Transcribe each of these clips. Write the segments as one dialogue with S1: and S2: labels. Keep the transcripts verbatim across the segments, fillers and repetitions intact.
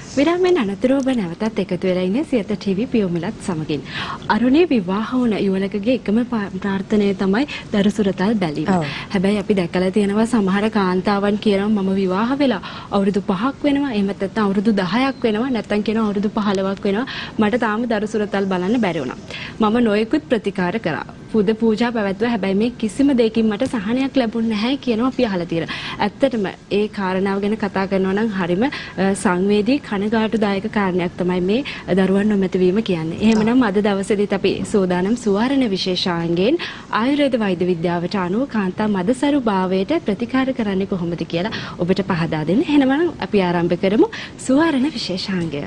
S1: විරාමයෙන් අනතුරුව නැවතත් එකතු වෙලා ඉන්නේ සියත ටීවී පියුමලත් සමගින්. අරුණේ විවාහ වුණ යුවලකගේ එකම ප්‍රාර්ථනය තමයි දරුසුරතල් බැලීම. හැබැයි අපි දැකලා තියෙනවා සමහර කාන්තාවන් කියනවා මම විවාහ වෙලා අවුරුදු පහක් වෙනවා, එහෙම නැත්නම් අවුරුදු දහයක් වෙනවා, නැත්නම් කියනවා අවුරුදු පහළොවක් වෙනවා. මට තාම දරුසුරතල් බලන්න බැරි වුණා. මම නොයෙකුත් ප්‍රතිකාර කරා. පුද පූජා පැවැත්වුවා. හැබැයි මේ කිසිම දෙයකින් මට සහනයක් ලැබුණ නැහැ කියනවා අපි අහලා තියෙනවා. ඇත්තටම ඒ කාරණාව ගැන කතා කරනවා නම් හරිම සංවේදී කනගාටුදායක කාරණයක් තමයි මේ දරුවන් නොමැති වීම කියන්නේ. එහෙමනම් අද දවසේදීත් අපි සෝදානම් සුවර්ණ විශේෂාංගයෙන් ආයුර්වේද වෛද්‍ය විද්‍යාවට අනුව කාන්තා මදසරු භාවයට ප්‍රතිකාර කරන්නේ කොහොමද කියලා ඔබට පහදා දෙන්න. එහෙනම් අපි ආරම්භ කරමු සුවර්ණ විශේෂාංගය.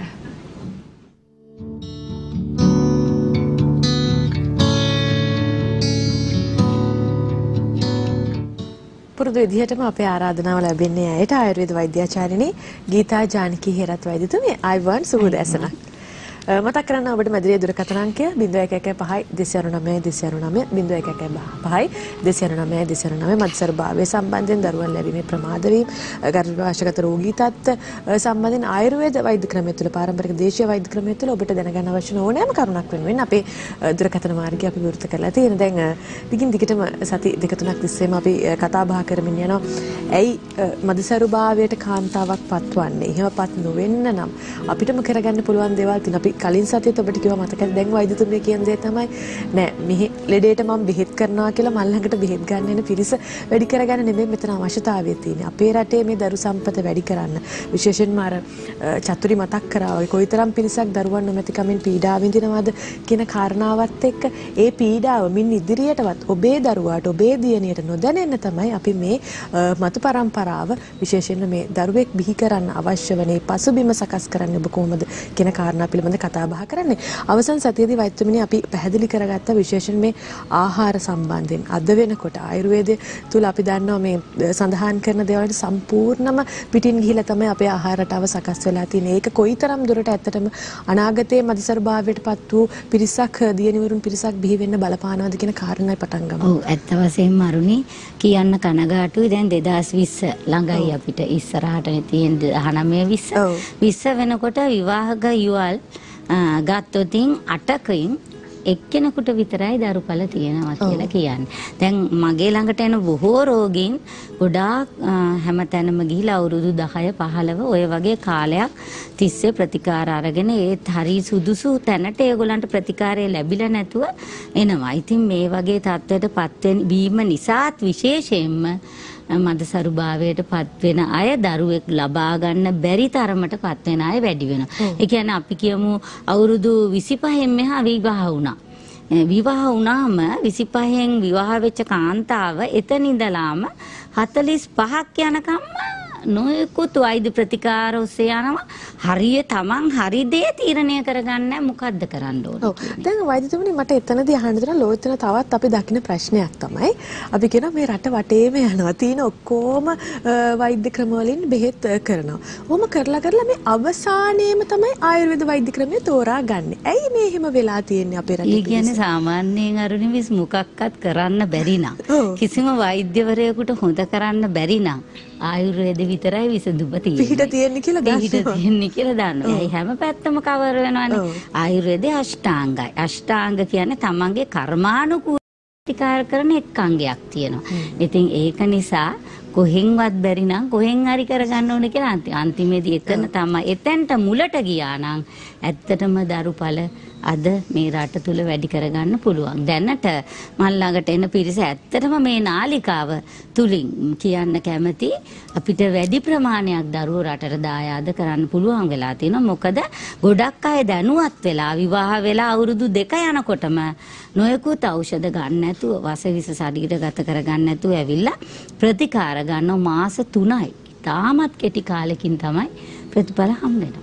S2: පුරුදු විදිහටම අපේ ආරාධනාව ලැබෙන්නේ ඇයට ආයුර්වේද වෛද්‍යාචාර්යනි ගීතා ජානකී හේරත් වෛද්‍යතුමිය. ආයුබෝවන් සුබ දැසනක්. මතක් කරන්න ඔබට මැදිරියේ දුරකථන අංකය zero one one five two zero nine two zero nine zero one one five two zero nine two zero nine මත්සරු භාවය සම්බන්ධයෙන් දරුවන් ලැබීමේ ප්‍රමාද වීම ගර්භාෂගත රෝගී තත්ත්ව සම්බන්ධයෙන් ආයුර්වේද වෛද්‍ය ක්‍රමය තුළ පාරම්පරික දේශීය වෛද්‍ය ක්‍රමය තුළ ඔබට දැනගන්න අවශ්‍ය ඕනෑම කරුණක් වෙනුවෙන් අපේ දුරකථන මාර්ගය අපි විවෘත කරලා තියෙන. දැන් දිගින් දිගටම සති දෙක තුනක් තිස්සේම අපි කතා බහ කරමින් යනවා. ඇයි මදසරු භාවයට කාන්තාවක් පත්වන්නේ? එහෙමපත් නොවෙන්න නම් අපිටම කරගන්න පුළුවන් දේවල් තියෙනවා. අපි කලින් සතියේත් ඔබට කිව්වා මතකද? දැන් වෛද්‍යතුමිය කියන දේ තමයි නෑ මෙහි ලෙඩේට මම බෙහෙත් කරනවා කියලා මල් ළඟට බෙහෙත් ගන්න එන පිරිස වැඩි කරගන්න නෙමෙයි මෙතන අවශ්‍යතාවය තියෙන්නේ. අපේ රටේ මේ දරු සම්පත වැඩි කරන්න විශේෂයෙන්ම අර චතුරි මතක් කරා වගේ කොයිතරම් පිරිසක් දරුවන් නොමැතිකමින් පීඩා විඳිනවද කියන කාරණාවත් එක්ක ඒ පීඩාව මින් ඉදිරියටවත් ඔබේ දරුවාට ඔබේ දියණියට නොදැනෙන්න තමයි අපි මේ මතු පරම්පරාව විශේෂයෙන්ම මේ දරුවෙක් බිහි කරන්න අවශ්‍ය වනේ පසුබිම සකස් කරන්න ඔබ කොහොමද කියන කාරණා පිළිබඳ කතා බහ කරන්නේ. අවසන් සතියේදී වෛද්‍යතුමිනි අපි පැහැදිලි කරගත්ත විශේෂයෙන් මේ ආහාර සම්බන්ධයෙන් අද වෙනකොට ආයුර්වේදය තුල අපි දන්නවා මේ සඳහන් කරන දේවල්ට සම්පූර්ණම පිටින් ගිහිලා තමයි අපේ ආහාර රටාව සකස් වෙලා තියෙන්නේ. ඒක කොයිතරම් දුරට ඇත්තටම අනාගතයේ මදසරු භාවයටපත් වූ පිරිසක් දියණිවරුන් පිරිසක් බිහි වෙන්න බලපානවද කියන කාරණායි පටන් ගමු.
S3: ඔව් ඇත්ත වශයෙන්ම අරුණි කියන්න කනගාටුයි. දැන් දෙදාස් විස්ස ළඟයි අපිට ඉස්සරහට තියෙන දහනවය විස්ස විස්ස වෙනකොට විවාහක යුවල් ගත්තොතින් අටකින් එක්කෙනෙකුට විතරයි දරුපල තියෙනවා කියලා කියන්නේ. දැන් මගේ ළඟට එන බොහෝ රෝගීන් ගොඩාක් හැමතැනම ගිහිලා අවුරුදු දහය පහළව ඔය වගේ කාලයක් තිස්සේ ප්‍රතිකාර අරගෙන ඒත් හරි සුදුසු තැනට ඒගොල්ලන්ට ප්‍රතිකාරය ලැබිලා නැතුව එනවා. ඉතින් මේ වගේ තත්ත්වයටපත් වීම නිසාත් විශේෂයෙන්ම මදසරු භාවයට පත් වෙන අය දරුවෙක් ලබා ගන්න බැරි තරමට පත් වෙන අය වැඩි වෙනවා. ඒ කියන්නේ අපි කියමු අවුරුදු විසිපහෙන් මෙහා විවාහ වුණා. විවාහ වුණාම විසිපහෙන් විවාහ වෙච්ච කාන්තාව එතන ඉඳලාම හතළිස් පහක් යනකම් නොයෙකුත් වෛද්‍ය ප්‍රතිකාර ඔස්සේ යනවා. හරිය තමන් හරි දේ තීරණය කරගන්න මොකද්ද කරන්න ඕන.
S2: ඔව්. දැන් වෛද්‍යතුමනි මට එතනදී අහන්න දෙන ලෝචන තවත් අපි දකින ප්‍රශ්නයක් තමයි අපි කියන මේ රට වටේම යනවා තියෙන ඔක්කොම වෛද්‍ය ක්‍රම වලින් බෙහෙත් කරනවා. ඔහොම කරලා කරලා මේ අවසානයේම තමයි ආයුර්වේද වෛද්‍ය ක්‍රමය තෝරාගන්නේ. ඇයි මේ එහෙම වෙලා තියෙන්නේ අපේ රටේ?
S3: ඒ කියන්නේ සාමාන්‍යයෙන් අරුණිවිස් මොකක්වත් කරන්න බැරි නම් කිසිම වෛද්‍යවරයෙකුට හොඳ කරන්න බැරි නම් ආයුර්වේද විතරයි විසඳුම තියෙන්නේ. පිහිට තියෙන්නේ කියලා දන්නවා. පිහිට තියෙන්නේ කියලා දන්නවා. ඒ හැම පැත්තම කවර් වෙනවානේ. ආයුර්වේදයේ අෂ්ටාංගයි. අෂ්ටාංග කියන්නේ තමන්ගේ කර්මානුකූල ප්‍රතිකාර කරන එක් අංගයක් තියෙනවා. ඉතින් ඒක නිසා කොහෙන්වත් බැරි නම් කොහෙන් හරි කරගන්න ඕනේ කියලා අන්තිමේදී එතන තමයි එතෙන්ට මුලට ගියා නම් ඇත්තටම දරුපල අද මේ රට තුල වැඩි කරගන්න පුළුවන්. දැනට මල් ළඟට එන පිරිස ඇත්තටම මේ නාලිකාව තුලින් කියන්න කැමති අපිට වැඩි ප්‍රමාණයක් දරුවෝ රටට දායාද කරන්න පුළුවන් වෙලා තියෙනවා. මොකද ගොඩක් අය දැනුවත් වෙලා විවාහ වෙලා අවුරුදු දෙක යනකොටම නොයෙකුත් ఔෂධ ගන්න නැතුව වසවිස ශරීරගත කරගන්න නැතුව ඇවිල්ලා ප්‍රතිකාර ගන්න මාස තුනයි. තාමත් කෙටි කාලෙකින් තමයි ප්‍රතිඵල හම්බ වෙනවා.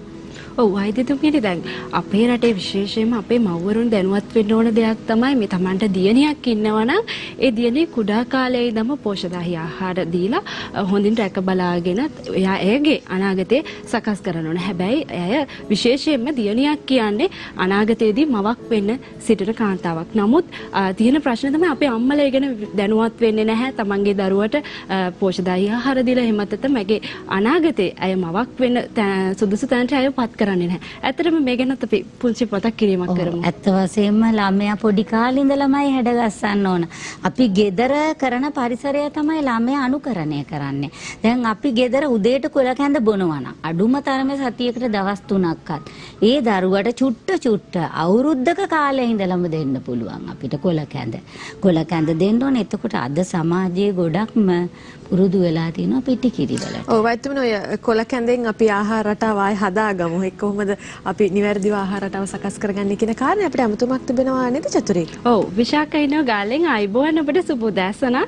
S1: ඔව් වෛද්‍යතුමියනි දැන් අපේ රටේ විශේෂයෙන්ම අපේ මව්වරුන් දැනුවත් වෙන්න ඕන දෙයක් තමයි මේ Tamanට දියණියක් ඉන්නවා නම් ඒ දියණිය කුඩා කාලයේ ඉඳන්ම පෝෂදායී ආහාර දීලා හොඳින් රැක බලාගෙන එයා එයාගේ අනාගතේ සකස් කරන්න ඕන. හැබැයි ඇය විශේෂයෙන්ම දියණියක් කියන්නේ අනාගතයේදී මවක් වෙන්න සිටින කාන්තාවක්. නමුත් තියෙන ප්‍රශ්නේ තමයි අපේ අම්මලා ගැන දැනුවත් වෙන්නේ නැහැ. Tamanගේ දරුවට පෝෂදායී ආහාර දීලා එහෙමත් නැත්නම් මගේ අනාගතේ ඇය මවක් වෙන්න සුදුසු තැනට ඇය පත් කරන්නේ නැහැ. ඇත්තටම මේ ගැනත් අපි පුංචි පොතක් කිරීමක් කරමු.
S3: ඇත්ත වශයෙන්ම ළමයා පොඩි කාලේ ඉඳලමයි හැඩගස්සන්න ඕන. අපි ගෙදර කරන පරිසරය තමයි ළමයා අනුකරණය කරන්නේ. දැන් අපි ගෙදර උදේට කොළ කැඳ බොනවා නම් අඩුම තරමේ සතියකට දවස් තුනක්වත් ඒ දරුවට චුට්ට චුට්ට අවුරුද්දක කාලේ ඉඳලම දෙන්න පුළුවන් අපිට කොළ කැඳ. කොළ කැඳ දෙන්න ඕනේ. එතකොට අද සමාජයේ ගොඩක්ම පුරුදු වෙලා තියෙනවා පිටි කිරි වලට.
S2: ඔව් වෛද්‍යතුමනි ඔය කොළ කැඳෙන් අපි ආහාර රටාව ආයි හදාගමු. ඒක කොහොමද අපි නිවැරදිව ආහාර රටාව සකස් කරගන්නේ කියන කාරණේ අපිට අමුතුමක් තිබෙනවා නේද චතුරී?
S1: ඔව් විශාඛා ඉන්නව ගාලෙන් ආයිබෝන් ඔබට සුබ උදෑසනක්.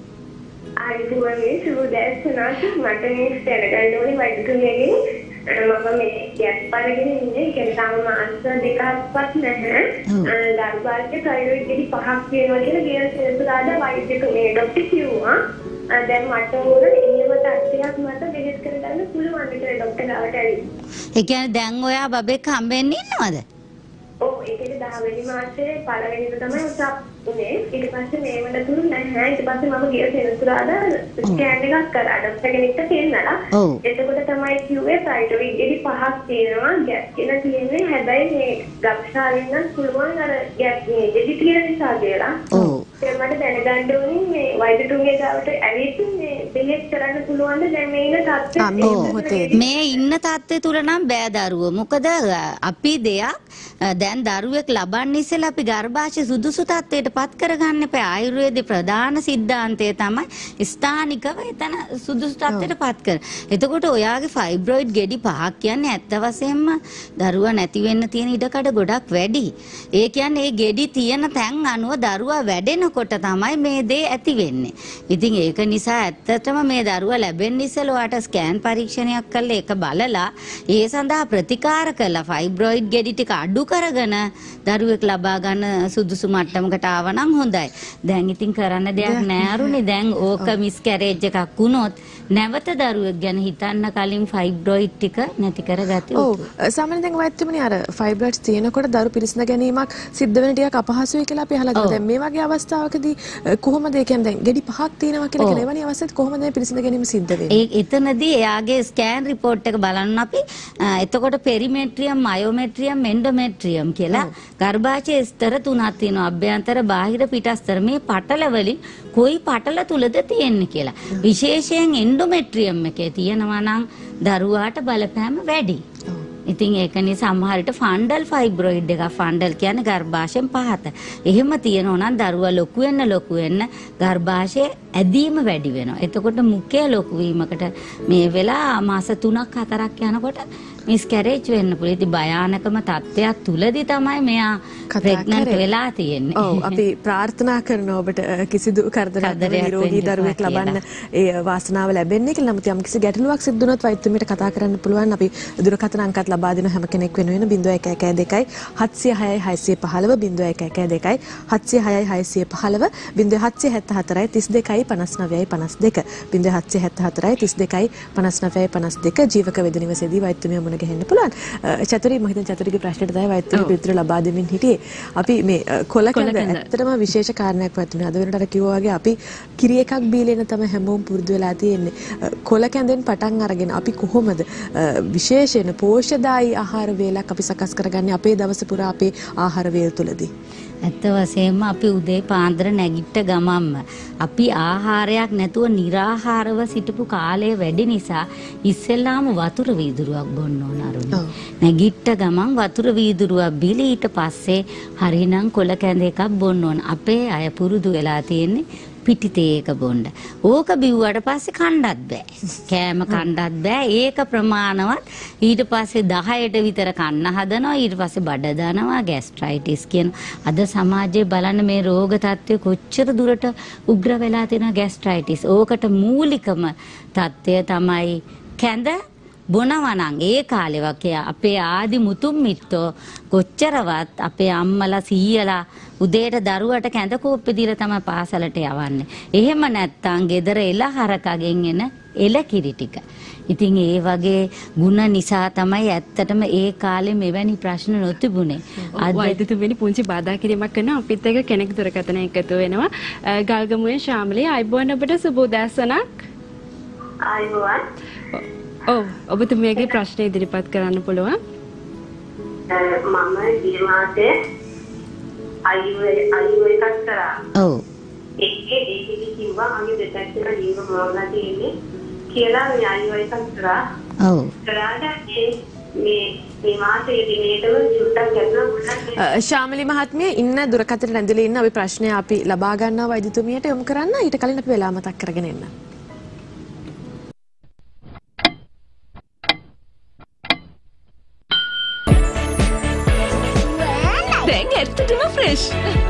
S4: ආයිබෝන් සුබ උදෑසනක්. මට මේ දැනගන්න ඕනේ වෛද්‍යතුමියගෙන් මම මේ ගැස් පාරගෙන ඉන්නේ කියලා තාම මාස දෙකක්වත් නැහැ. දරුවාගේ තයිරොයිඩ් ගෙඩි පහක් වෙනවා කියලා ගිය සෙනසුරාදා වෛද්‍යතුමිය ડોක්ටර් කිව්වා. දැන් මට ඕන එහෙම තත්ත්වයක් මට බෙහෙත් කරගන්න පුළුවන් කියලා ડોක්ටර් ගාවට ඇවිත්.
S3: ඒ කියන්නේ දැන් ඔයා බබෙක් හම්බෙන්න ඉන්නවද?
S4: ඔව් ඒකේ දහ වෙනි මාසේ පළවෙනිද තමයි උසස් උනේ. ඊට පස්සේ මේ වල තුරු නැහැ. ඊට පස්සේ මම ගිය සෙනසුරාදා ස්කෑන් එකක් කරා ડોක්ටර් කෙනෙක්ට පෙන්නලා. එතකොට තමයි කිව්වේ තයිරොයිඩ් ගෙඩි පහක් තියෙනවා. ගැස් කියලා තියෙන්නේ. හැබැයි මේ ගබ්සාවෙන් නම් පුළුවන් අර ගැස් මේ ගෙඩි තියෙන නිසා කියලා. ඔව්. ඒ මට දැනගන්න ඕනේ මේ වෛද්‍යතුමිය ගාවට ඇවිත් මේ බෙහෙත් කරන්න පුළුවන්ද දැන් මේ ඉන්න තත්ත්වය?
S3: මේ ඉන්න තත්ත්වය තුල නම් බෑ දරුවෝ. මොකද අපි දෙයක් දැන් දරුවෙක් ලබන්න ඉස්සෙල්ලා අපි ගර්භාෂය සුදුසු තත්ත්වයට පත් කරගන්න එපා. ආයුර්වේදයේ ප්‍රධාන સિદ્ધාන්තය තමයි ස්ථානිකව එතන සුදුසු තත්ත්වයට පත් කර. එතකොට ඔයාගේ ෆයිබ්‍රොයිඩ් ගෙඩි පහක් කියන්නේ ඇත්ත වශයෙන්ම දරුවා නැති වෙන්න තියෙන ඉඩකඩ ගොඩක් වැඩි. ඒ කියන්නේ මේ ගෙඩි තියෙන තැන් අනුව දරුවා වැඩෙනකොට තමයි මේ දේ ඇති වෙන්නේ. ඉතින් ඒක නිසා ඇත්තටම මේ දරුවා ලැබෙන්න ඉස්සෙල්ලා ඔයාට ස්කෑන් පරීක්ෂණයක් කරලා ඒක බලලා ඒ සඳහා ප්‍රතිකාර කළා ෆයිබ්‍රොයිඩ් ගෙඩි ටික අඩු කරගෙන දරුවෙක් ලබා ගන්න සුදුසු මට්ටමකට ආවනම් හොඳයි. දැන් ඉතින් කරන්න දෙයක් නෑ අරුනේ. දැන් ඕක මිස්කැරේජ් එකක් වුණොත් නැවත දරුවෙක් ගැන හිතන්න කලින් ෆයිබ්‍රොයිඩ් ටික නැති කරගatiya යුතුයි.
S2: ඔව් සාමාන්‍යයෙන් දැන් වෛද්‍යතුමනි අර ෆයිබ්‍රොයිඩ්ස් තියෙනකොට දරු පිරිසිඳ ගැනීමක් සිද්ධ වෙන ටිකක් අපහසුයි කියලා අපි අහලා තියෙනවා. දැන් මේ වගේ අවස්ථාවකදී කොහොමද ඒ කියන්නේ දැන් ගෙඩි පහක් තියෙනවා කියලා කියන එවැනි අවස්ථාවකදී කොහොමද මේ පිරිසිඳ ගැනීම සිද්ධ වෙන්නේ?
S3: ඒ එතනදී එයාගේ ස්කෑන් රිපෝට් එක බලන්න අපි එතකොට පෙරිමෙට්‍රියම් මයෝමෙට්‍රියම් එන්ඩෝමෙට්‍රියම් කියලා ගර්භාෂයේ ස්තර තුනක් තියෙනවා. අභ්‍යන්තර බාහිර පිටස්තර. මේ පටල වලින් කොයි පටල තුලද තියෙන්නේ කියලා. විශේෂයෙන් එන්ඩෝමෙට්‍රියම් එකේ තියෙනවා නම් දරුවාට බලපෑම වැඩි. ඉතින් ඒක නිසා සමහර විට ෆන්ඩල් ෆයිබ්‍රොයිඩ් එක ෆන්ඩල් කියන්නේ ගර්භාෂයෙන් පහත. එහෙම තියෙනවා නම් දරුවා ලොකු වෙන්න ලොකු වෙන්න ගර්භාෂයේ ඇදීම වැඩි වෙනවා. එතකොට මුඛය ලොකු වීමකට මේ වෙලා මාස තුනක් හතරක් යනකොට මිස්කැරේජ් වෙන්න පුළුවන්. ඉතින් භයානකම තත්ත්වයක් තුලදී තමයි මෙයා ප්‍රෙග්නන්ට් වෙලා තියෙන්නේ.
S2: ඔව් අපි ප්‍රාර්ථනා කරනවා ඔබට කිසිදු කරදරයක් නිරෝගී දරුවෙක් ලබන්න ඒ වාසනාව ලැබෙන්නේ කියලා. නමුත් යම් කිසි ගැටලුවක් සිද්ධ වුණොත් වෛද්‍යතුමියට කතා කරන්න පුළුවන්. අපි දුරකථන අංකත් ලබා දෙන හැම කෙනෙක් වෙනුවෙන් zero one one one two හත්සිය හයයි හයසිය පහළොව zero one one one two හත්සිය හයයි හයසිය පහළොව zero හත්සිය හැත්තෑ හතරයි තිස් දෙකයි පනස් නවයයි පනස් දෙක zero හත්සිය හැත්තෑ හතරයි තිස් දෙකයි පනස් නවයයි පනස් දෙක ජීවක වේද නිවසේදී වෛද්‍යතුමිය මුණ ගැහෙන්න පුළුවන්. චතුරී මම හිතන චතුරීගේ ප්‍රශ්නෙට තමයි වෛද්‍යතුමිය පිළිතුරු ලබා දෙමින් හිටියේ. අපි මේ කොළ කැඳ ඇත්තටම විශේෂ කාරණයක් වතුනේ. අද වෙනට අර කිව්වා වගේ අපි කිරි එකක් බීලෙන තමයි හැමෝම පුරුදු වෙලා තියෙන්නේ. කොළ කැඳෙන් පටන් අරගෙන අපි කොහොමද විශේෂයෙන් පෝෂ්‍යදායී ආහාර වේලක් අපි සකස් කරගන්නේ අපේ දවස පුරා අපේ ආහාර වේල් තුලදී?
S3: ඇත්ත වශයෙන්ම අපි උදේ පාන්දර නැගිට ගමම්ම අපි ආහාරයක් නැතුව निराහාරව සිටපු කාලය වැඩි නිසා ඉස්සෙල්ලාම වතුර වීදුරුවක් බොන්න ඕන අරුණි. නැගිට ගමන් වතුර වීදුරුවක් බිලී ඊට පස්සේ හරිනම් කොළ කැඳ එකක් බොන්න ඕන. අපේ අය පුරුදු වෙලා තියෙන්නේ පිටිතේ එක බොන්න. ඕක බිව්වට පස්සේ කණ්ඩත් බෑ. කෑම කණ්ඩත් බෑ. ඒක ප්‍රමාණවත්. ඊට පස්සේ දහයට විතර කන්න හදනවා. ඊට පස්සේ බඩ දනවා, ગેස්ට්‍රයිටිස් කියන. අද සමාජයේ බලන්න මේ රෝග තත්ත්වය කොච්චර දුරට උග්‍ර වෙලා තියෙන ગેස්ට්‍රයිටිස්. ඕකට මූලිකම තත්ත්වය තමයි කැඳ බොනවා නම් ඒ කාලේ වගේ අපේ ආදි මුතුන් මිත්තෝ කොච්චරවත් අපේ අම්මලා සීයලා උදේට දරුවට කැඳ කෝප්පේ දීලා තමයි පාසලට යවන්නේ. එහෙම නැත්තම් ගෙදර එළ හරකගෙන් එන එළ කිරි ටික. ඉතින් ඒ වගේ ಗುಣ නිසා තමයි ඇත්තටම ඒ කාලේ මෙවැනි ප්‍රශ්න නොතිබුණේ.
S1: අද වෛද්‍යතුමනි පුංචි බාධා කිරීමක් කරනවා අපිත් එක්ක කෙනෙක් දුරකථන එකතු වෙනවා. ගල්ගමුවේ ශාමලී අයිබෝන් ඔබට සුබ උදෑසනක්.
S4: ආයුබෝවන්.
S1: ඔව් ඔබතුමියගේ ප්‍රශ්න ඉදිරිපත් කරන්න පුළුවන්.
S4: මම ගිය මාසේ අයියෝ අයියෝ එකක් කරා.
S3: ඔව්.
S4: ඒකේ ඒකේ කිව්වා මගේ දෙපැත්තට ජීව මොනවද තියෙන්නේ කියලා මේ අයියෝ එකක් කරා.
S3: ඔව්.
S4: කරාට මේ මේ මාසේ දිනේටම චුට්ටක් ගැටුණා.
S2: ශාමලී මහත්මිය ඉන්න දුරකථනට ඇඳලා ඉන්න අපි ප්‍රශ්නය අපි ලබා ගන්නවා වෛද්‍යතුමියට යොමු කරන්න. ඊට කලින් අපි වෙලා මතක් කරගෙන එන්න.
S1: දැන් ඇත්තටම ෆ්‍රෙෂ්.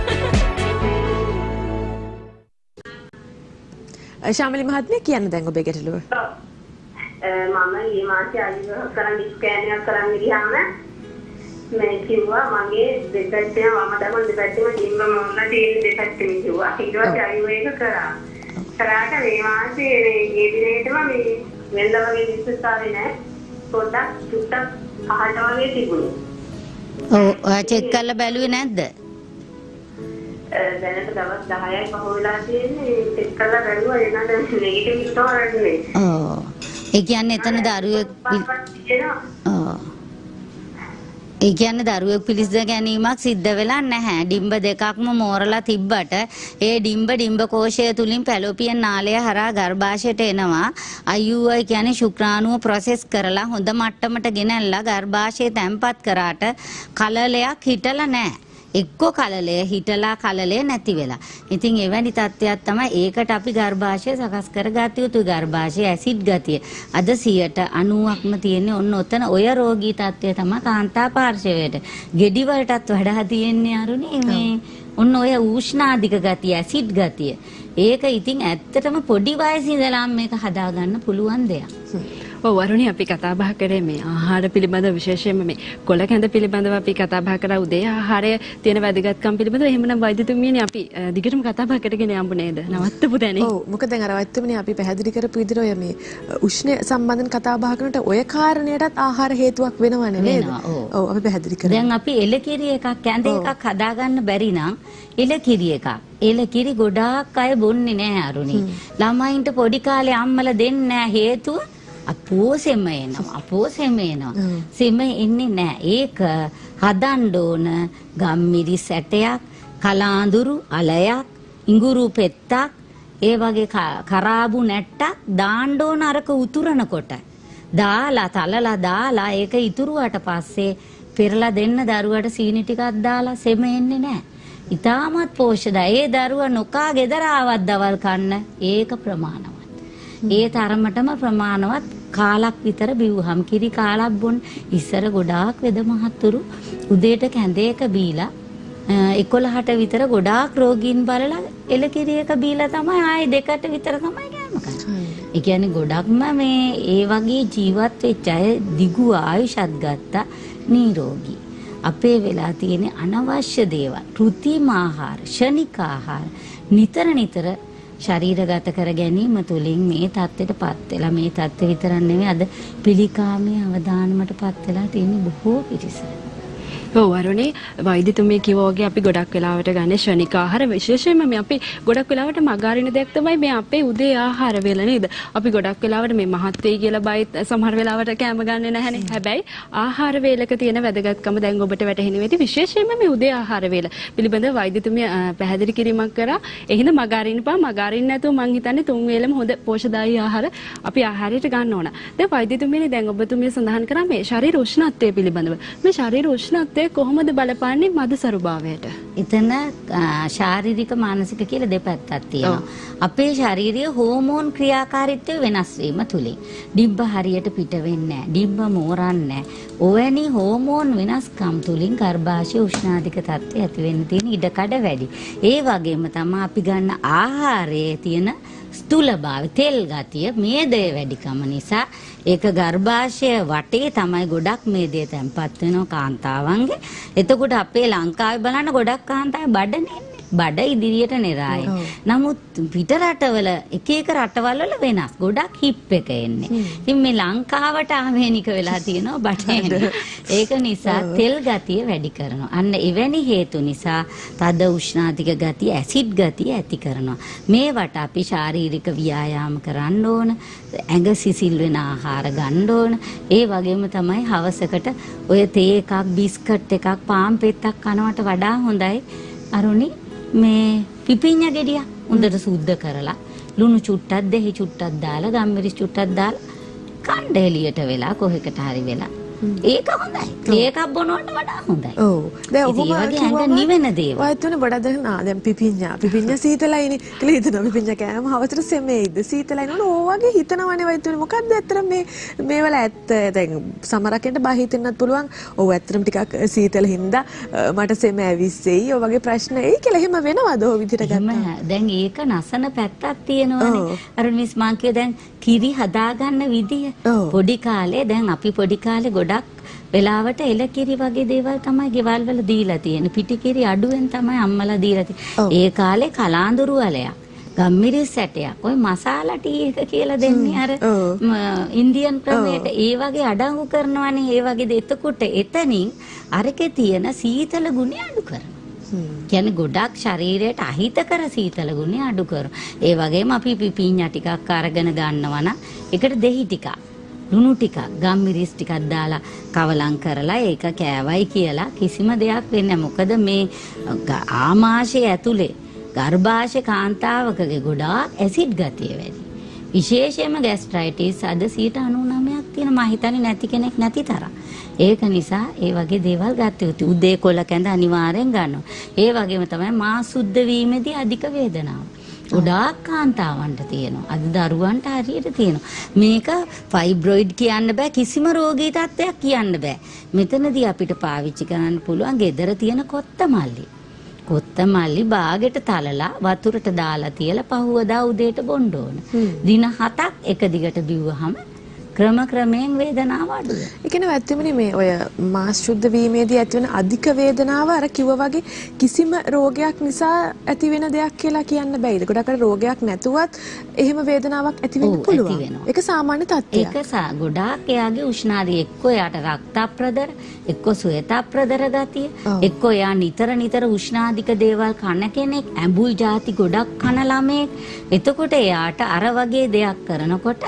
S2: ශාමලී මහත්මිය කියන්න දැන් ඔබේ ගැටලුව.
S4: මම මේ මාසේ අයියෝ කරන් ස්කෑන් එකක් කරන්න ගියාම මම කිව්වා මගේ දෙපැත්තේ මම තමයි දෙපැත්තේම ජීව මොනලා තියෙන දෙපැත්තේ කිව්වා. ඊට පස්සේ අයියෝ එක කරා. කරාට මේ මාසේ මේ දිනේටම මේ වෙනද වගේ විශ්වාසය නැහැ. පොඩ්ඩක් චුට්ටක් අහට වගේ තිබුණා.
S3: ඔව් ඔයා චෙක් කරලා බැලුවේ නැද්ද?
S4: දැනට දවස් දහයයි පහ වෙලා තියෙන්නේ චෙක් කරලා බැලුවා එනද නෙගටිව් ස්ටෝරන්නේ.
S3: ඔව්. ඒ කියන්නේ එතන දරුවෙක් ඔව්. ඒ කියන්නේ දරුවෙක් පිළිස්ස ගැනීමක් සිද්ධ වෙලා නැහැ. ඩිම්බ දෙකක්ම මෝරලා තිබ්බට ඒ ඩිම්බ ඩිම්බ කෝෂය තුලින් පැලෝපියන් නාලය හරහා ගර්භාෂයට එනවා. ආයි යූ ආයි කියන්නේ ශුක්‍රාණුව ප්‍රොසෙස් කරලා හොඳ මට්ටමට ගෙනල්ලා ගර්භාෂයේ තැම්පත් කරාට කලලයක් හිටලා නැහැ. එක්ක කලලය හිටලා කලලය නැති වෙලා. ඉතින් එවැනි තත්ත්වයක් තමයි ඒකට අපි ගර්භාෂය සකස් කරගත යුතු. ගර්භාෂයේ ඇසිඩ් ගතිය අද සියයට අනූවක්ම තියෙන්නේ ඔන්න ඔතන. ඔය රෝගී තත්ත්වය තමයි කාන්තා පාර්ශවයට. ගෙඩි වලටත් වඩා තියෙන්නේ අරුණි මේ ඔන්න ඔය ඌෂ්ණාධික ගතිය, ඇසිඩ් ගතිය. ඒක ඉතින් ඇත්තටම පොඩි වයසේ ඉඳලා මේක හදාගන්න පුළුවන් දෙයක්.
S1: ඔව් වරුණි අපි කතා බහ කරේ මේ ආහාර පිළිබඳ විශේෂයෙන්ම මේ කොළ කැඳ පිළිබඳව අපි කතා බහ කරා උදේ ආහාරය තියෙන වැදගත්කම් පිළිබඳව. එහෙමනම් වෛද්‍යතුමියනේ අපි දිගටම කතා බහ කරගෙන යමු නේද? නවත්තපු තැනින්.
S2: ඔව් මොකද දැන් අර වෛද්‍යතුමියනේ අපි පැහැදිලි කරපු විදිහට ඔය මේ උෂ්ණ සම්බන්ධන කතා බහ කරනකොට ඔය කාරණයටත් ආහාර හේතුවක් වෙනවනේ නේද? ඔව් අපි පැහැදිලි කරා.
S3: දැන් අපි එලකිරි එකක් කැඳ එකක් හදාගන්න බැරි නම් එලකිරි එකක් එලකිරි ගොඩාක් අය බොන්නේ නැහැ අරුණි. ළමයින්ට පොඩි කාලේ අම්මලා දෙන්නේ නැහැ හේතුව අපෝ සෙම එනවා අපෝ සෙම එනවා සෙම එන්නේ නැහැ. ඒක හදන්න ඕන ගම්මිරිස් ඇටයක්, කලාඳුරු අලයක්, ඉඟුරු පෙත්තක්, ඒ වගේ කරාබු නැට්ටක් දාන්න ඕන අරක උතුරනකොට. දාලා තලලා දාලා ඒක ඉතුරුවට පස්සේ පෙරලා දෙන්න දරුවට සීනි ටිකක් දාලා සෙම එන්නේ නැහැ. ඉතාමත් පෝෂ්‍යදා. ඒ දරුවා නොකා ගෙදර ආවත් දවල් කන්න ඒක ප්‍රමාණවත්. ඒ තරමටම ප්‍රමාණවත් කාලක් විතර බිව්වහම් කිරි කාලක් බොන්න. ඉස්සර ගොඩාක් වෙද මහත්තුරු උදේට කැඳේක බීලා එකොළහට විතර ගොඩාක් රෝගීන් බලලා එලකිරි එක බීලා තමයි ආයේ දෙකට විතර තමයි කෑම කන්නේ. ඒ කියන්නේ ගොඩක්ම මේ ඒ වගේ ජීවත් වෙච්ච අය දිගු ආයුෂත් ගත්තා නිරෝගී. අපේ වෙලා තියෙන අනවශ්‍ය දේවල්, කෘත්‍රිම ආහාර, ෂණික ආහාර නිතර නිතර ශරීරගත කර ගැනීම තුළින් මේ தත්ත්වයටපත් වෙලා මේ தත්ත්වය විතරක් නෙවෙයි අද පිළිකාමයේ අවදානමටපත් වෙලා තියෙන බොහෝ පිරිස.
S1: ඔව් වරුණි වෛද්‍යතුමිය කිව්වා වගේ අපි ගොඩක් වෙලාවට ගන්න ශනික ආහාර විශේෂයෙන්ම මේ අපි ගොඩක් වෙලාවට මගාරින දෙයක් තමයි මේ අපේ උදේ ආහාර වේල නේද? අපි ගොඩක් වෙලාවට මේ මහත් වෙයි කියලා බයි සමහර වෙලාවට කැම ගන්නෙ නැහැනේ. හැබැයි ආහාර වේලක තියෙන වැදගත්කම දැන් ඔබට වැටහෙන වෙති විශේෂයෙන්ම මේ උදේ ආහාර වේල පිළිබඳව වෛද්‍යතුමිය පැහැදිලි කිරීමක් කරා. එහෙනම් මගාරින පා මගාරින් නැතුව මං හිතන්නේ තුන් වේලම හොඳ පෝෂදායී ආහාර අපි ආහාරයට ගන්න ඕන. දැන් වෛද්‍යතුමියනේ දැන් ඔබතුමිය සඳහන් කරා මේ ශරීර උෂ්ණත්වය පිළිබඳව. මේ ශරීර උෂ්ණත්වය කොහොමද බලපාන්නේ මද සරුභාවයට?
S3: එතන ශාරීරික මානසික කියලා දෙපැත්තක් තියෙනවා. අපේ ශාරීරික හෝමෝන් ක්‍රියාකාරීත්වය වෙනස් වීම තුලින් ඩිම්බ හරියට පිට වෙන්නේ නැහැ. ඩිම්බ මෝරන්නේ නැහැ. ඔවැනි හෝමෝන් වෙනස්කම් තුලින් ගර්භාෂයේ උෂ්ණාධික තත්ත්වය ඇති වෙන්න තියෙන ඉඩකඩ වැඩි. ඒ වගේම තමයි අපි ගන්න ආහාරයේ තියෙන ස්ථූලභාවය, තෙල් ගතිය, මේදය වැඩිකම නිසා ඒක ගර්භාෂය වටේ තමයි ගොඩක් මේ දේ තැම්පත් වෙනවා කාන්තාවන්ගේ. එතකොට අපේ ලංකාවේ බලන්න ගොඩක් කාන්තාවෝ බඩනේ. බඩ ඉදිරියට නෙරායි. නමුත් පිට රටවල එක එක රටවල් වල වෙනස්. ගොඩක් හිප් එක එන්නේ. ඉතින් මේ ලංකාවට ආවේනික වෙලා තියෙනවා බඩේන. ඒක නිසා තෙල් ගතිය වැඩි කරනවා. අන්න එවැනි හේතු නිසා තද උෂ්ණාධික ගතිය, ඇසිඩ් ගතිය ඇති කරනවා. මේවට අපි ශාරීරික ව්‍යායාම කරන්න ඕන. ඇඟ සිසිල් වෙන ආහාර ගන්න ඕන. ඒ වගේම තමයි හවසකට ඔය තේ එකක්, බිස්කට් එකක්, පාන් පෙත්තක් කනවට වඩා හොඳයි අරුණි මේ පිපිඤ්ඤ ගෙඩිය හොඳට සුද්ධ කරලා ලුණු චුට්ටක් දෙහි චුට්ටක් දාලා ගම්මිරිස් චුට්ටක් දාලා කණ්ඩ එළියට වෙලා කොහෙකට හරි වෙලා ඒක හොඳයි. ඒකක් බොනවට වඩා හොඳයි.
S2: ඔව්. දැන් ඔහොම
S3: කිව්වම නිවෙන දේවල්.
S2: ඔයත් උනේ බඩ දැන් ආ දැන් පිපිඤ්ඤා. පිපිඤ්ඤා සීතලයිනේ. කියලා හිතනවා පිපිඤ්ඤා කෑම හවසට සෙමෙයිද සීතලයි නෝ ඕ වගේ හිතනවනේ වයිත් උනේ මොකද්ද ඇත්තටම මේ මේ වල ඇත්ත දැන් සමහරකට බා හිතෙන්නත් පුළුවන්. ඔව් ඇත්තටම ටිකක් සීතල හින්දා මට සෙම ඇවිස්සෙයි. ඔය වගේ ප්‍රශ්න එයි කියලා එහෙම වෙනවද ඔය විදිහට ගත්තා?
S3: දැන් ඒක නසන පැත්තක් තියෙනවනේ. අර මිස් මාන් කිය දැන් කිරි හදාගන්න විදිය. පොඩි කාලේ දැන් අපි පොඩි කාලේ ගොඩක් වෙලාවට එලකිරි වගේ දේවල් තමයි ගෙවල් වල දීලා තියෙන්නේ. පිටිකිරි අඩුවෙන් තමයි අම්මලා දීලා තියෙන්නේ. ඒ කාලේ කලාඳුරු වලයක්, ගම්මිරිස් සැටයක්, ඔය මසාලා ටී එක කියලා දෙන්නේ අර ඉන්දියන් ක්‍රමයට ඒ වගේ අඩංගු කරනවානේ. ඒ වගේ දේ. එතකොට එතනින් අරකේ තියෙන සීතල ගුණය අඩු කරනවා. කියන්නේ ගොඩක් ශරීරයට අහිතකර සීතල ගුණය අඩු කරනවා. ඒ වගේම අපි පිපිඤ්ඤා ටිකක් අරගෙන ගන්නවා නම් ඒකට දෙහි ටිකක් ලුණු ටිකක් ගම්මිරිස් ටිකක් දාලා කවලම් කරලා ඒක කෑවයි කියලා කිසිම දෙයක් වෙන්නේ නැහැ. මොකද මේ ආමාශය ඇතුලේ ගර්භාෂය කාන්තාවකගේ ගොඩාක් ඇසිඩ් ගතිය වැඩි. විශේෂයෙන්ම ગેස්ට්‍රයිටිස් අද සියයට අනූනවයක් තියෙන මම හිතන්නේ නැති කෙනෙක් නැති තරම්. ඒක නිසා ඒ වගේ දේවල් ගත යුතුයි. උදේ කොළ කැඳ අනිවාර්යෙන් ගන්නවා. ඒ වගේම තමයි මා සුද්ධ වීමේදී අධික වේදනාව. ගොඩාක් කාන්තාවන්ට තියෙනවා. අද දරුවන්ට හරියට තියෙනවා. මේක ෆයිබ්‍රොයිඩ් කියන්න බෑ, කිසිම රෝගී තත්ත්වයක් කියන්න බෑ. මෙතනදී අපිට පාවිච්චි කරන්න පුළුවන් ගෙදර තියෙන කොත්තමල්ලි. කොත්තමල්ලි බාගෙට තලලා වතුරට දාලා තියලා පහුවදා උදේට බොන්න ඕන. දින හතක් එක දිගට බිව්වහම ක්‍රම ක්‍රමයෙන් වේදනාව අඩු වෙනවා. ඒ කියන්නේ ඇත්තමනේ මේ ඔය මාස් ශුද්ධ වීමේදී ඇතිවන අධික වේදනාව අර කිව්වා වගේ කිසිම රෝගයක් නිසා ඇති වෙන දෙයක් කියලා කියන්න බෑයිද? ගොඩක් අර රෝගයක් නැතුවත් එහෙම වේදනාවක් ඇති වෙන්න පුළුවන්. ඒක සාමාන්‍ය තත්ත්වයක්. ඒක සා ගොඩාක් එයාගේ උෂ්ණාදී එක්ක එයාට රක්ත ප්‍රදර, එක්ක සුවේත ප්‍රදර ගතිය, එක්ක එයා නිතර නිතර උෂ්ණාධික දේවල් කන කෙනෙක්, ඇඹුල් ಜಾති ගොඩක් කන ළමෙක්. එතකොට එයාට අර වගේ දෙයක් කරනකොට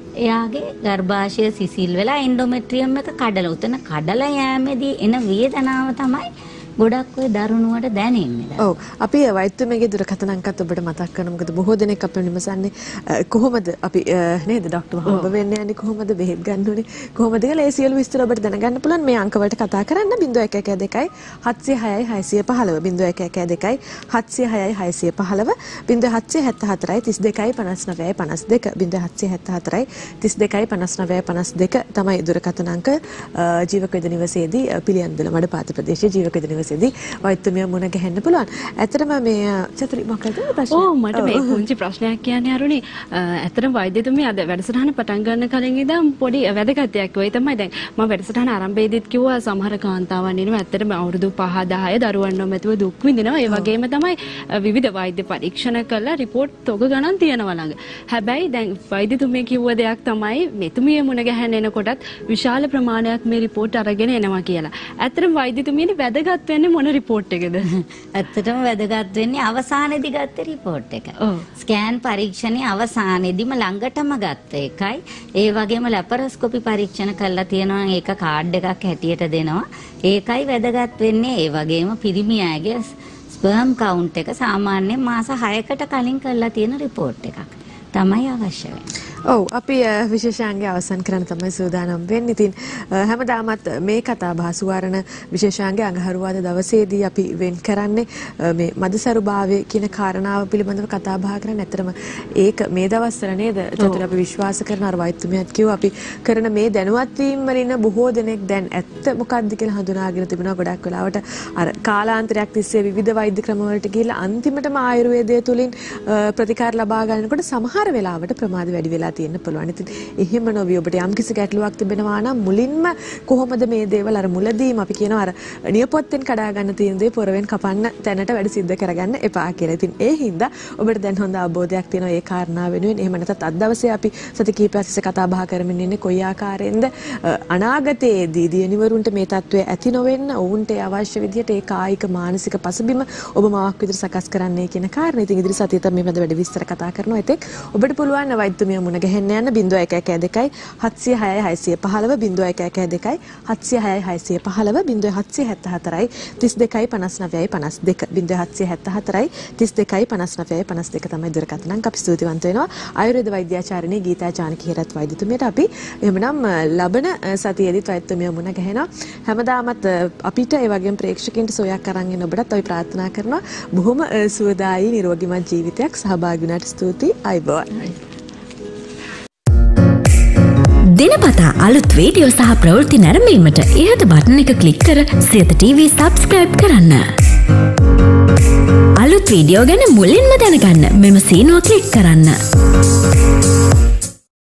S3: එයාගේ ගර්භාෂය සිසිල් වෙලා එන්ඩෝමෙට්‍රියම් එක කඩලා උතන කඩලා යෑමේදී එන වේදනාව තමයි ගොඩක් ඔය දරුණුවට දැනෙන්නේ.
S2: ඔව් අපි වෛද්‍යමගේ දුරකථන අංකත් ඔබට මතක් කරනවා. මොකද බොහෝ දෙනෙක් අපිට විමසන්නේ කොහොමද අපි නේද ડોක්ටර් හම්බ වෙන්නේ යන්නේ කොහොමද බෙහෙත් ගන්න ඕනේ කොහොමද කියලා ඒ සියලු විස්තර ඔබට දැනගන්න පුළුවන් මේ අංක වලට කතා කරන්න zero one one two හත්සිය හයයි හයසිය පහළව zero one one two හත්සිය හයයි හයසිය පහළව zero හත්සිය හැත්තෑ හතරයි තිස් දෙකයි පනස් නවයයි පනස් දෙක zero හත්සිය හැත්තෑ හතරයි තිස් දෙකයි පනස් නවයයි පනස් දෙක තමයි දුරකථන අංක. ජීවක වේද නිවසේදී පිළියන්දල මඩපාත ප්‍රදේශයේ ජීවක වේද නිවසේදී වෛද්‍යමිය මුණ ගැහෙන්න පුළුවන්. ඇත්තටම මේ චතුරි මොකද ප්‍රශ්නේ?
S1: ඔව් මට මේ පුංචි ප්‍රශ්නයක් කියන්නේ අරුණි. ඇත්තටම වෛද්‍යතුමිය අද වැඩසටහන පටන් ගන්න කලින් ඉඳන් පොඩි වැදගත්යක් වෙයි තමයි දැන් මම වැඩසටහන ආරම්භයේදීත් කිව්වා සමහර කාන්තාවන් ඉන්නවා ඇත්තටම අවුරුදු පහ දහය දරුවන් නොමැතිව දුක් විඳිනවා. ඒ වගේම තමයි විවිධ වෛද්‍ය පරීක්ෂණ කරලා රිපෝට් තොග ගණන් තියනවා ළඟ. හැබැයි දැන් වෛද්‍යතුමිය කිව්ව දෙයක් තමයි මෙතුමිය මුණ ගැහෙන්න එනකොටත් විශාල ප්‍රමාණයක් මේ රිපෝට් අරගෙන එනවා කියලා. ඇත්තටම වෛද්‍යතුමියනේ වැදගත් වෙන්නේ මොන රිපෝට් එකද?
S3: ඇත්තටම වැදගත් වෙන්නේ අවසානයේදී ගත්ත රිපෝට් එක. ස්කෑන් පරීක්ෂණයේ අවසානයේදීම ළඟටම ගත්ත එකයි. ඒ වගේම ලැපරොස්කෝපි පරීක්ෂණ කරලා තියෙනවා ඒක කාඩ් එකක් හැටියට දෙනවා. ඒකයි වැදගත් වෙන්නේ. ඒ වගේම පිරිමි අයගේ ස්පර්ම් කවුන්ට් එක සාමාන්‍යයෙන් මාස හයකට කලින් කරලා තියෙන රිපෝට් එකක් තමයි අවශ්‍ය වෙන්නේ.
S2: ඔව් අපි විශේෂාංගය අවසන් කරන්න තමයි සූදානම් වෙන්නේ. ඉතින් හැමදාමත් මේ කතා බහ සුවර්ණ විශේෂාංගය අඟහරුවාදා දවසේදී අපි වෙන් කරන්නේ මේ මදසරුභාවය කියන කාරණාව පිළිබඳව කතා බහ කරන්න. ඇත්තටම ඒක මේ දවස්වල නේද චතුර අපි විශ්වාස කරන අර වෛද්‍යමියත් කිව්වා අපි කරන මේ දැනුවත් වීම වලින් බොහෝ දෙනෙක් දැන් ඇත්ත මොකක්ද කියලා හඳුනාගෙන තිබුණා. ගොඩක් වෙලාවට අර කාලාන්තරයක් තිස්සේ විවිධ වෛද්‍ය ක්‍රම වලට ගිහිල්ලා අන්තිමටම ආයුර්වේදය තුලින් ප්‍රතිකාර ලබා ගන්නකොට සමහර වෙලාවට ප්‍රමාද වැඩි වෙලා වෙලා තියෙන්න පුළුවන්. ඉතින් එහෙම නොවි ඔබට යම්කිසි ගැටලුවක් තිබෙනවා නම් මුලින්ම කොහොමද මේ දේවල් අර මුලදීම අපි කියනවා අර නියපොත්තෙන් කඩා ගන්න තියෙන දේ පොරවෙන් කපන්න තැනට වැඩ සිද්ධ කරගන්න එපා කියලා. ඉතින් ඒ හින්දා ඔබට දැන් හොඳ අවබෝධයක් තියෙනවා ඒ කාරණා වෙනුවෙන්. එහෙම නැත්නම් අද දවසේ අපි සති කිහිපයක් තිස්සේ කතා බහ කරමින් ඉන්නේ කොයි ආකාරයෙන්ද අනාගතයේදී දියණිවරුන්ට මේ තත්ත්වය ඇති නොවෙන්න ඔවුන්ට අවශ්‍ය විදිහට ඒ කායික මානසික පසුබිම ඔබ මාවක් විදිහට සකස් කරන්නයි කියන කාරණේ. ඉතින් ඉදිරි සතියේ තමයි මේ වැඩ විස්තර කතා කරනවා. ඒත් ඔබට පුළුවන් වෛද්‍යතුමිය මුණ ගැහෙන්න යන්න zero one one two හත්සිය හයයි හයසිය පහළව zero one one two හත්සිය හයයි හයසිය පහළව zero හත්සිය හැත්තෑ හතරයි තිස් දෙකයි පනස් නවයයි පනස් දෙක zero හත්සිය හැත්තෑ හතරයි තිස් දෙකයි පනස් නවයයි පනස් දෙක තමයි දුරකථන අංක. අපි ස්තුතිවන්ත වෙනවා ආයුර්වේද වෛද්‍යාචාර්යනී ගීතා ජානකි හේරත් වෛද්‍යතුමියට. අපි එහෙමනම් ලබන සතියේදී වෛද්‍යතුමිය මුණ ගැහෙනවා. හැමදාමත් අපිට ඒ වගේම ප්‍රේක්ෂකයන්ට සොයක් අරන් ඉන්න ඔබටත් අපි ප්‍රාර්ථනා කරනවා බොහොම සුවදායී නිරෝගීමත් ජීවිතයක් සහභාගී වුණාට ස්තුතියි. අයබෝවන්.
S5: දිනපතා අලුත් වීඩියෝ සහ ප්‍රවෘත්ති නැරඹීමට ඉහත බටන් එක ක්ලික් කර සියත ටීවී සබ්ස්ක්‍රයිබ් කරන්න. අලුත් වීඩියෝ ගැන මුලින්ම දැනගන්න මෙම සීනුව ක්ලික් කරන්න.